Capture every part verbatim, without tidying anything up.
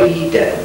Dobrý den.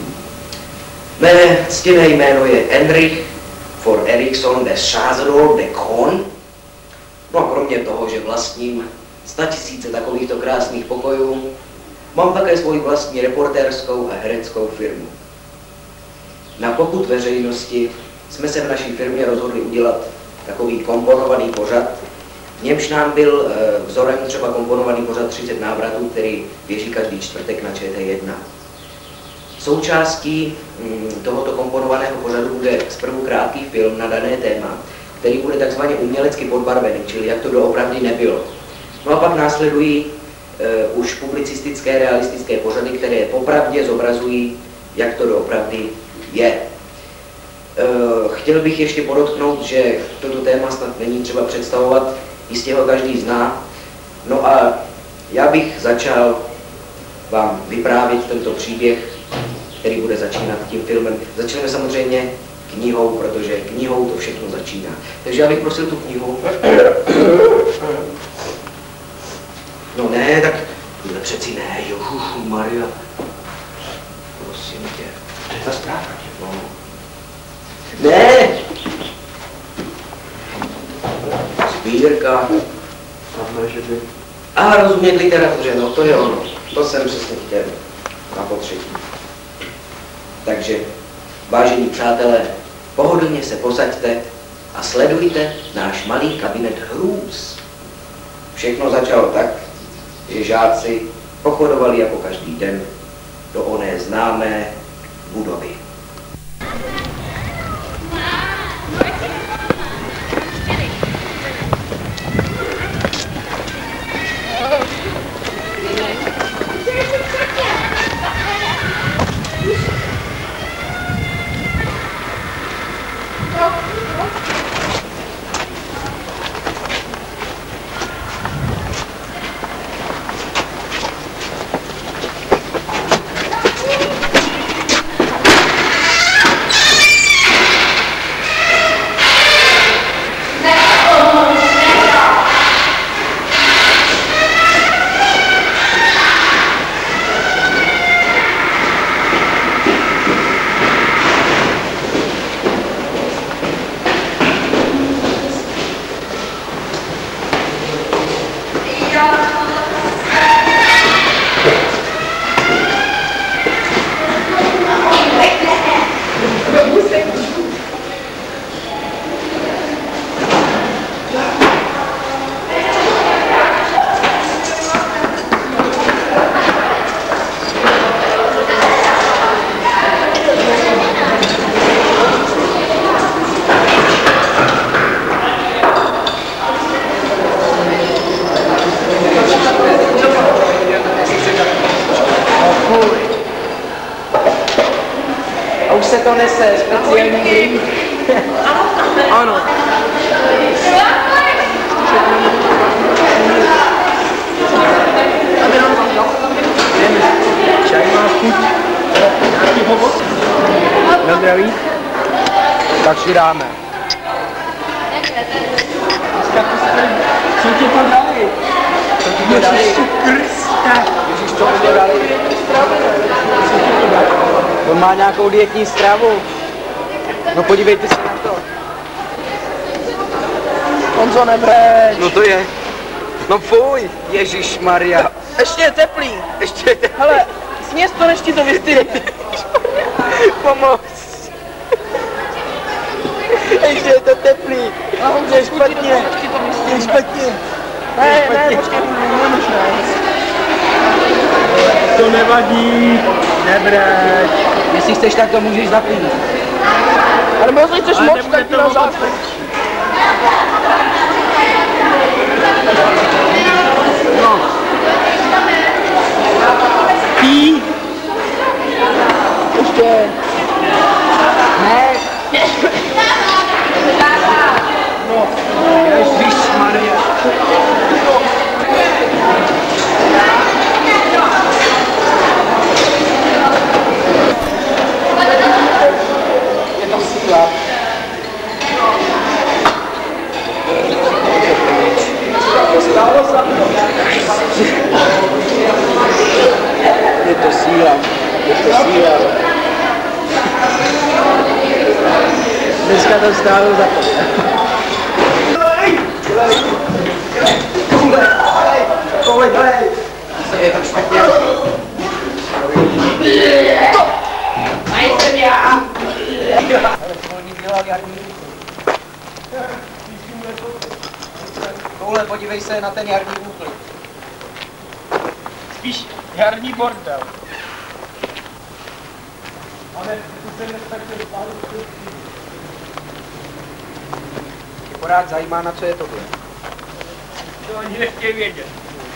Mé ctěné jméno je Henrich von Eriksson de Chazerol de Kohn. No a kromě toho, že vlastním statisíce takovýchto krásných pokojů, mám také svoji vlastní reportérskou a hereckou firmu. Na popud veřejnosti jsme se v naší firmě rozhodli udělat takový komponovaný pořad. V němž nám byl vzorem třeba komponovaný pořad třicet návratů, který běží každý čtvrtek na Č T jedna. Součástí tohoto komponovaného pořadu bude zprvu krátký film na dané téma, který bude takzvaně umělecky podbarvený, čili jak to doopravdy nebylo. No a pak následují uh, už publicistické, realistické pořady, které popravdě zobrazují, jak to doopravdy je. Uh, chtěl bych ještě podotknout, že toto téma snad není třeba představovat, jistě ho každý zná. No a já bych začal vám vyprávět tento příběh, který bude začínat tím filmem. Začneme samozřejmě knihou, protože knihou to všechno začíná. Takže já bych prosil tu knihu. No ne, tak tohle přeci ne, Jochuchu Maria. Prosím tě. To je ta zpráva. No. Ne! Sbírka. A rozumět literatuře, no to je ono. To jsem přesně chtěl. Na potřetí. Takže, vážení přátelé, pohodlně se posaďte a sledujte náš malý kabinet hrůz. Všechno začalo tak, že žáci pochodovali jako každý den do oné známé budovy. To nese speciální drink. Ano. Čaj má chuť. Nějaký hovoc? Na zdraví? Tak si dáme. Co ti to dali? Co ti to dali? Ježiši Kriste. Ježiš, co ti to dali? Co ti to dali? On má nějakou dietní stravu. No podívejte se na to. Honzo, nebreč. No to je. No fuj, ježišmarja. Ještě je teplý. Ještě je teplý. Hele, sněz to, než ti to vystydne. Pomoc. Ještě je to teplý. A Honzo, je špatně. Je špatně. Ne, ne, počkej, nemůžu ne. To nevadí, nebreč. Jestli chceš, tak to můžeš zapít. Ale možná chceš moc, tak ti na základ. No. Pí. Ještě. Ne. No. Ježišmarja. Je to síla. Stálo za to. Je to síla. Dneska to stálo za to. Koule, dělej! Je to špatně. A jsem já! Ale volný dělal jarní. Koule, podívej se na ten jarní úklid. Spíš jarní bordel. Ale to se nestačí dopálit. Mě pořád zajímá, na co je tohle. To ani nechtějí vědět.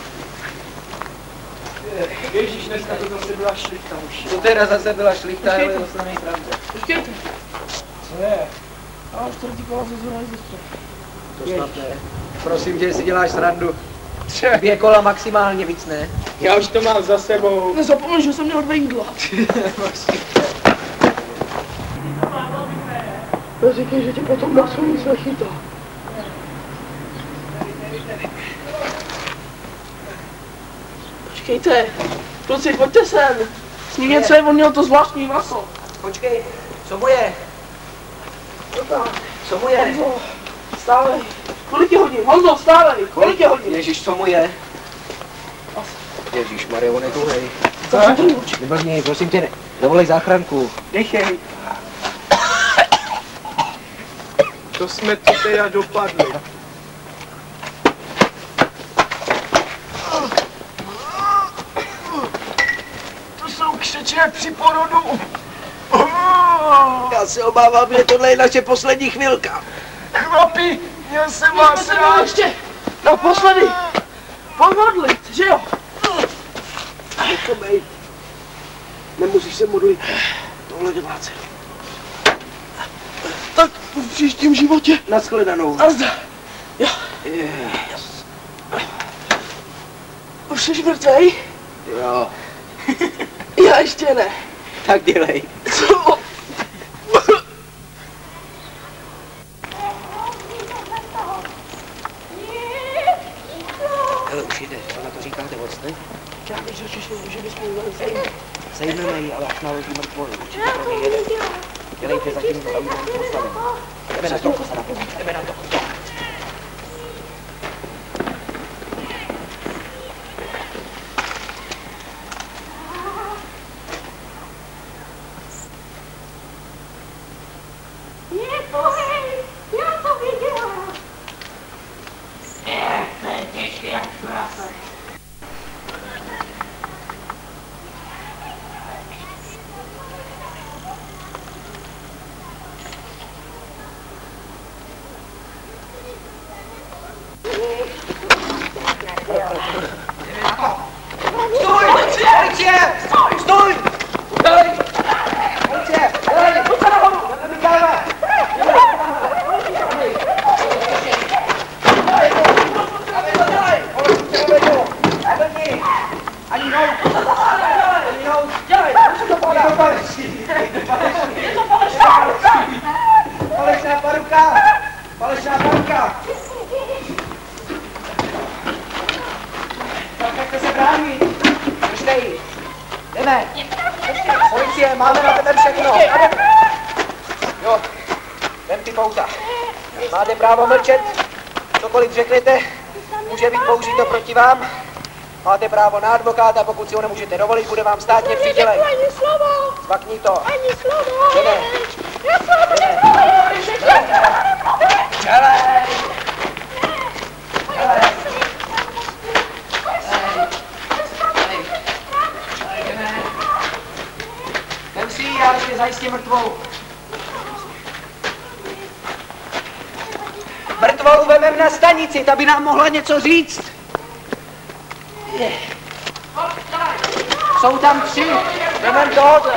Ježíš, dneska to zase byla šlichta už. To teda zase byla šlichta, ale to není pravda. Počkejte. Co je? A čtvrtý kola se zvorají ze střech. To snad ne. Prosím tě, si děláš srandu. Dvě kola maximálně, víc ne. Já už to mám za sebou. Nezapomeň, že jsem měl dvě jídla. Neříkej, že tě potom na svůj nic nechytá. Počkejte, kluci, pojďte sem. Sníh co je, on měl to zvláštní maso. Počkej, co mu je? Co mu je? Honzo, vstávej. Kolik je hodin? Honzo, vstávej. Kolik je hodin? Ježíš, co mu je? Ježíš, Marie, on je tuhej. Neblbni, prosím tě, ne. Dovolej záchranku. Dechej. To jsme to teda dopadli. To jsou křeče jak při porodu. Já se obávám, že tohle je naše poslední chvilka. Chlapi, měl jsem My jsme vás se měli rád. ještě naposledy pomodlit, že jo? Nechomej. Nemusíš se modlit. Tohle nemá cenu. Tak v příštím životě. Nashledanou. Nazdar. Jo. Yes. Už jsi mrtvej? Jo, Já ještě ne. tak dělej. Co? Hele, už jde, co na to říkáte moc, ne? Já bych řekl, že bychom měli zajít. Sejmeme ji, ale až naloží mrtvolu. Určitě pro mě jede. Dělejte zatím to, aby nám to postavili. Jdeme na to, jdeme na to. Falešná paruka! Falešná paruka! Tak nechte se bránit! Držte ji! Jdeme! Policie, máme na tebe všechno! Jo, vem ty pouta. Máte právo mlčet. Cokoliv řeknete, může být použito proti vám. Máte právo na advokáta, pokud si ho nemůžete dovolit, bude vám státně přidělen. Ani slovo! Zvakni to. Ani slovo! Jdeme. Já slovo nemluvím! Čelej! Čelej! Vem si ji, já ještě zajistím mrtvou. Mrtvou vemem na stanici, ta by nám mohla něco říct. Jsou tam tři, vemem tohoto.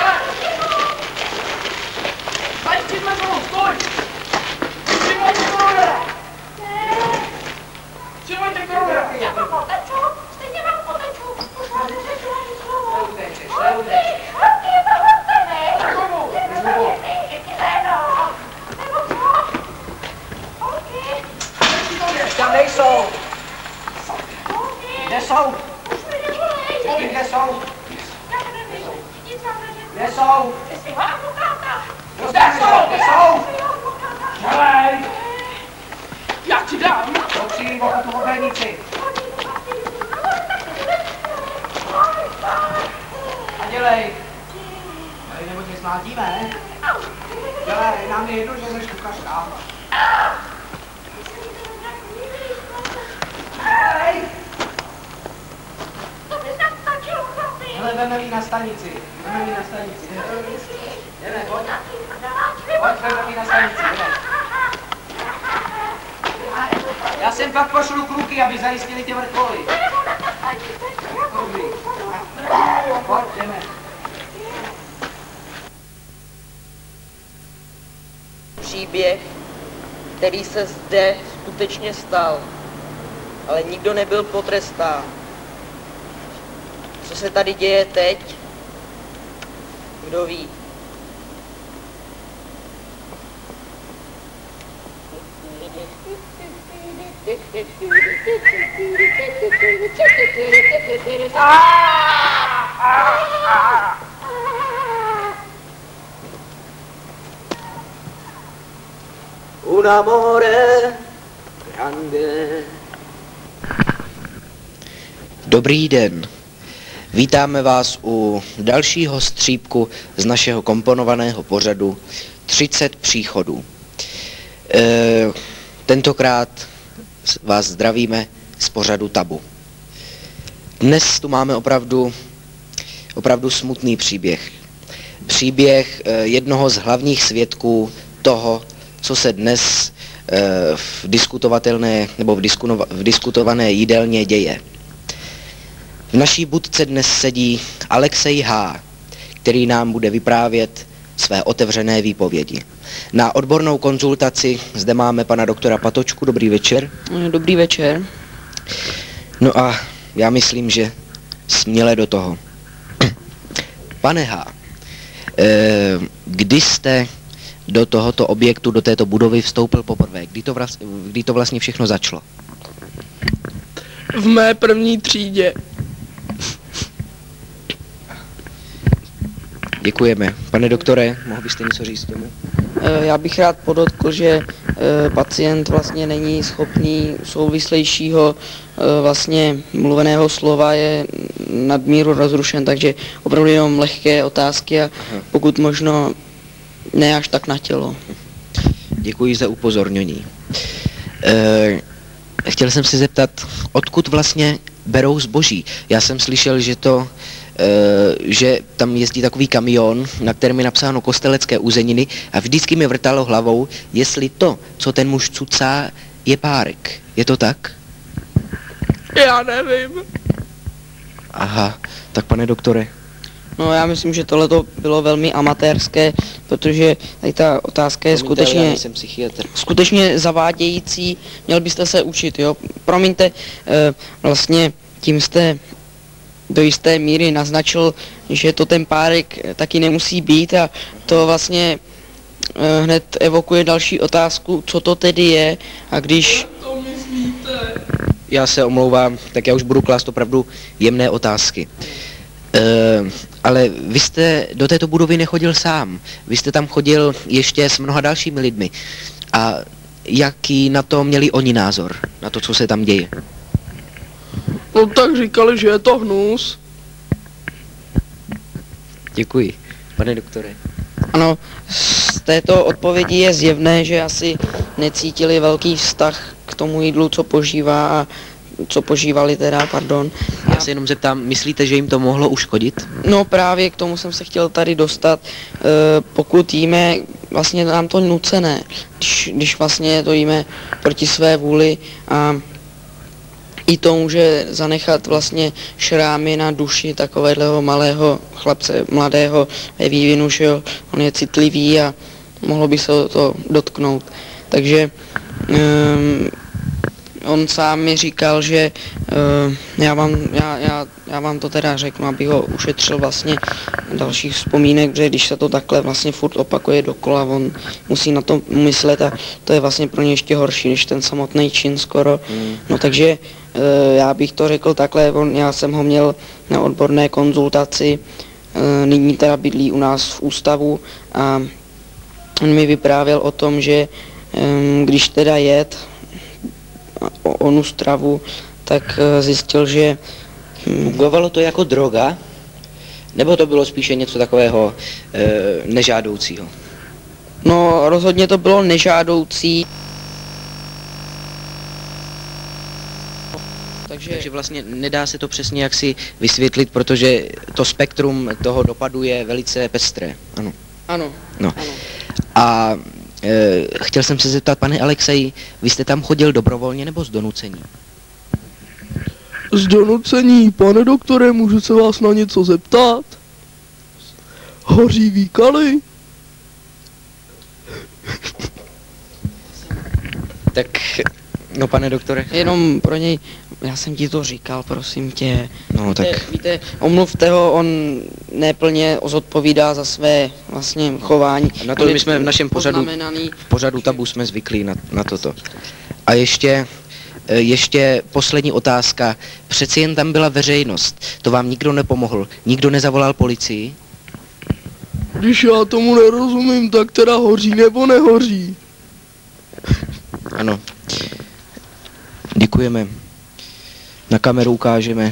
Pojď si mrtvou, stoj! Přijmojte koronera! Přijmojte koronera! Já vám poteču, stejně vám poteču. Už vám neřeknu ani slovo. Neutečeš, neutečeš. Hlavně je to vrtený. Takovou! Nebo co? Holky! Tam nejsou. Holky! Kde jsou? Už mi nevolej! Řekni, kde jsou? Já nevím, jsou? Jestli ho advokáta. No zde jsou, kde jsou? Dělej! Já ti dám. Popřijím o tu oblénici. A dělej. Dělej, nebo tě smátíme. Dělej, nám je jedno, že jsi kuchařka. Dělej! To by snad stačilo, chlapi. Hele, veme jí na stanici. Veme jí na stanici. Jdeme, pojď. Pojď, veme jí na stanici, jdeme. Já sem pak pošlu kluky, aby zajistili ty vrcholy. Dobrý. Pojď, jdeme. Příběh, který se zde skutečně stal, ale nikdo nebyl potrestán. Co se tady děje teď? Kdo ví? Un amore grande. Dobrý den. Vítáme vás u dalšího střípku z našeho komponovaného pořadu třicet příchodů. E, tentokrát vás zdravíme z pořadu Tabu. Dnes tu máme opravdu, opravdu smutný příběh. Příběh e, jednoho z hlavních svědků toho, co se dnes e, v diskutovatelné nebo v, diskunova, v diskutované jídelně děje. V naší budce dnes sedí Alexej H., který nám bude vyprávět své otevřené výpovědi. Na odbornou konzultaci zde máme pana doktora Patočku. Dobrý večer. Dobrý večer. No a já myslím, že směle do toho. Pane H., e, kdy jste do tohoto objektu, do této budovy vstoupil poprvé? Kdy to, vlas, kdy to vlastně všechno začalo? V mé první třídě. Děkujeme. Pane doktore, mohl byste něco říct tomu? Já bych rád podotkl, že pacient vlastně není schopný souvislejšího vlastně mluveného slova, je nadmíru rozrušen, takže opravdu jenom lehké otázky a pokud možno ne až tak na tělo. Děkuji za upozornění. E, chtěl jsem se zeptat, odkud vlastně berou zboží? Já jsem slyšel, že to, e, že tam jezdí takový kamion, na kterém je napsáno Kostelecké uzeniny a vždycky mi vrtalo hlavou, jestli to, co ten muž cucá, je párek. Je to tak? Já nevím. Aha, tak pane doktore. No já myslím, že tohle to bylo velmi amatérské, protože tady ta otázka je Promiňte, skutečně, já nejsem psychiatr. skutečně zavádějící, měl byste se učit, jo. Promiňte, eh, vlastně tím jste do jisté míry naznačil, že to ten párek taky nemusí být a to vlastně eh, hned evokuje další otázku, co to tedy je a když... To myslíte? Já se omlouvám, tak já už budu klást opravdu jemné otázky. Uh, ale vy jste do této budovy nechodil sám. Vy jste tam chodil ještě s mnoha dalšími lidmi. A jaký na to měli oni názor? Na to, co se tam děje? No tak říkali, že je to hnus. Děkuji. Pane doktore. Ano, z této odpovědi je zjevné, že asi necítili velký vztah k tomu jídlu, co požívá a co požívali teda, pardon. Já se jenom zeptám, myslíte, že jim to mohlo uškodit? No právě k tomu jsem se chtěl tady dostat. E, pokud jíme, vlastně nám to nucené, když, když vlastně to jíme proti své vůli a i to může zanechat vlastně šrámy na duši takového malého chlapce, mladého ve vývinu, že jo, on je citlivý a mohlo by se to dotknout. Takže um, on sám mi říkal, že uh, já, vám, já, já, já vám to teda řeknu, abych ho ušetřil vlastně dalších vzpomínek, že když se to takhle vlastně furt opakuje dokola, on musí na to myslet a to je vlastně pro ně ještě horší, než ten samotný čin skoro. Mm. No takže uh, já bych to řekl takhle, on, já jsem ho měl na odborné konzultaci e, nyní teda bydlí u nás v ústavu a on mi vyprávěl o tom, že e, když teda jet o onu stravu, tak e, zjistil, že Fungovalo to jako droga? Nebo to bylo spíše něco takového e, nežádoucího? no rozhodně to bylo nežádoucí. Takže, Takže vlastně nedá se to přesně jaksi vysvětlit, protože to spektrum toho dopadu je velice pestré. Ano. ano, No. ano. A e, chtěl jsem se zeptat, pane Alexej, vy jste tam chodil dobrovolně nebo z donucení? Z donucení, pane doktore, můžu se vás na něco zeptat? Hoří výkaly? Tak, no pane doktore. Jenom pro něj, já jsem ti to říkal, prosím tě. No tak, Víte, víte, omluvte ho, on neplně zodpovídá za své vlastně chování. na to On je my jsme v našem pořadu, poznamenaný. v pořadu tabu jsme zvyklí na, na toto. A ještě, e, ještě poslední otázka. Přeci jen tam byla veřejnost. To vám nikdo nepomohl? Nikdo nezavolal policii? Když já tomu nerozumím, tak teda hoří nebo nehoří? Ano. Děkujeme. Na kameru ukážeme.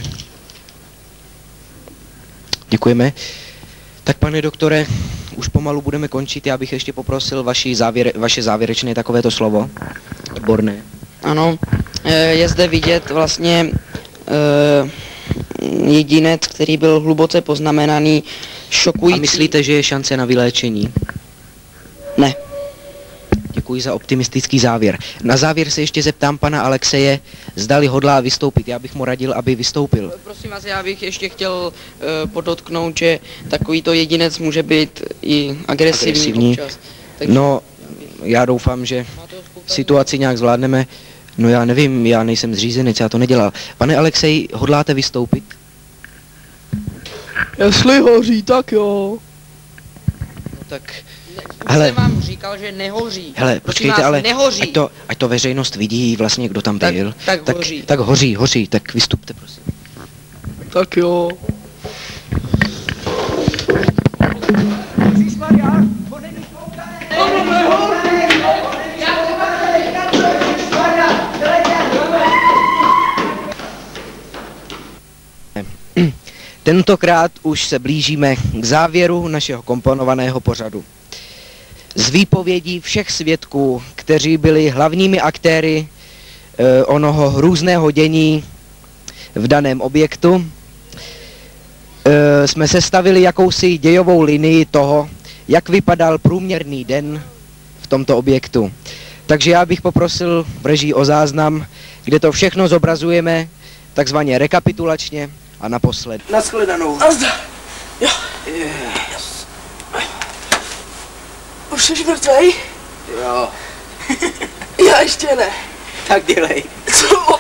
Děkujeme. Tak pane doktore, už pomalu budeme končit. Já bych ještě poprosil vaši závěr, vaše závěrečné takovéto slovo. Odborné. Ano, e, je zde vidět vlastně e, jedinec, který byl hluboce poznamenaný, šokující. A myslíte, že je šance na vyléčení? Ne. Děkuji za optimistický závěr. Na závěr se ještě zeptám pana Alexeje, zdali hodlá vystoupit. Já bych mu radil, aby vystoupil. Prosím vás, já bych ještě chtěl e, podotknout, že takovýto jedinec může být i agresivní, Agresivní. občas. Takže No, já doufám, že situaci nějak zvládneme. No já nevím, já nejsem zřízenec, já to nedělal. Pane Alexej, hodláte vystoupit? Jestli hoří, tak jo. No tak, Už hele. jsem vám říkal, že nehoří. hele, Prosím počkejte, vás, ale nehoří. ať to, ať to veřejnost vidí vlastně, kdo tam Tak- byl. tak tak hoří. Tak hoří, hoří, tak vystupte, prosím. Tak jo. Tentokrát už se blížíme k závěru našeho komponovaného pořadu. Z výpovědí všech svědků, kteří byli hlavními aktéry e, onoho hrůzného dění v daném objektu, e, jsme sestavili jakousi dějovou linii toho, jak vypadal průměrný den v tomto objektu. Takže já bych poprosil v režii o záznam, kde to všechno zobrazujeme takzvaně rekapitulačně a naposled. Naschledanou. Nazdar. Jo. Yes. Už jsi mrtvej? Jo, Já ještě ne. tak dělej. Co?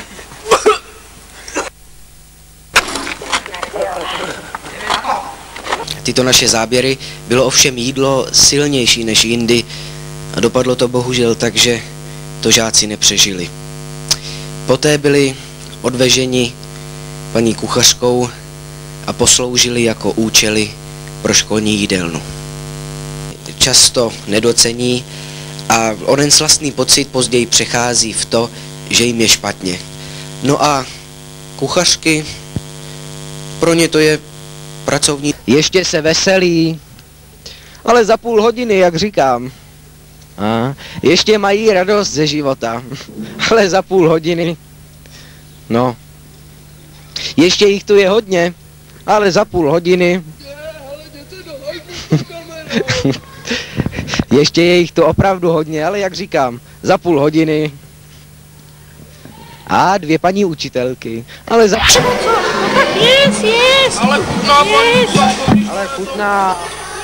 Tyto naše záběry bylo ovšem jídlo silnější než jindy a dopadlo to bohužel tak, že to žáci nepřežili. Poté byli odveženi paní kuchařkou a posloužili jako účely pro školní jídelnu. Často nedocení a onen slastný pocit později přechází v to, že jim je špatně. No a kuchařky, pro ně to je pracovní. Ještě se veselí, ale za půl hodiny, jak říkám. A ještě mají radost ze života, ale za půl hodiny. No. Ještě jich tu je hodně, ale za půl hodiny. Ještě je jich tu opravdu hodně, ale jak říkám, za půl hodiny. A dvě paní učitelky, ale za... Yes, yes. Ale chutná, paní. Ale chutná.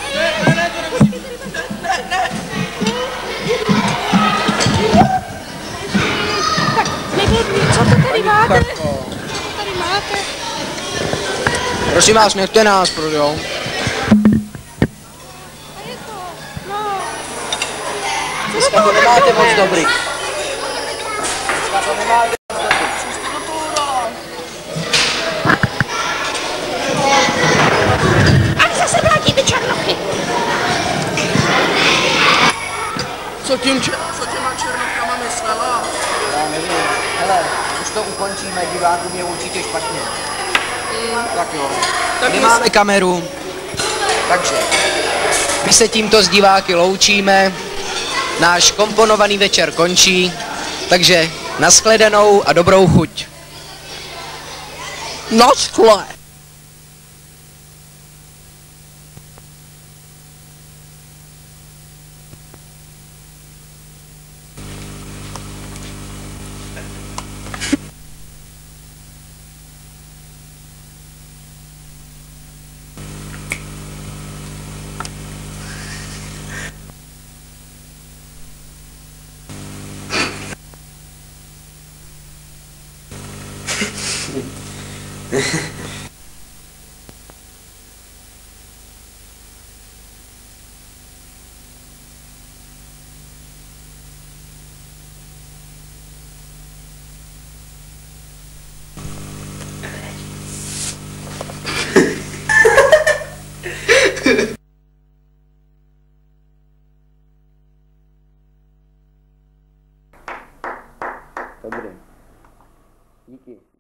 Co to tady máte? Co tady máte? Prosím vás, nechte nás, projo. No, Dneska to nemáte moc dobrý. tím, če- co těma černokama myslela? Já nevím. Hele, už to ukončíme, divákům je určitě špatně. Mm. Tak jo. Tak My my máme kameru, takže my se tímto s diváky loučíme, náš komponovaný večer končí, takže nashledanou a dobrou chuť. Naschle. Dobrý. Díky.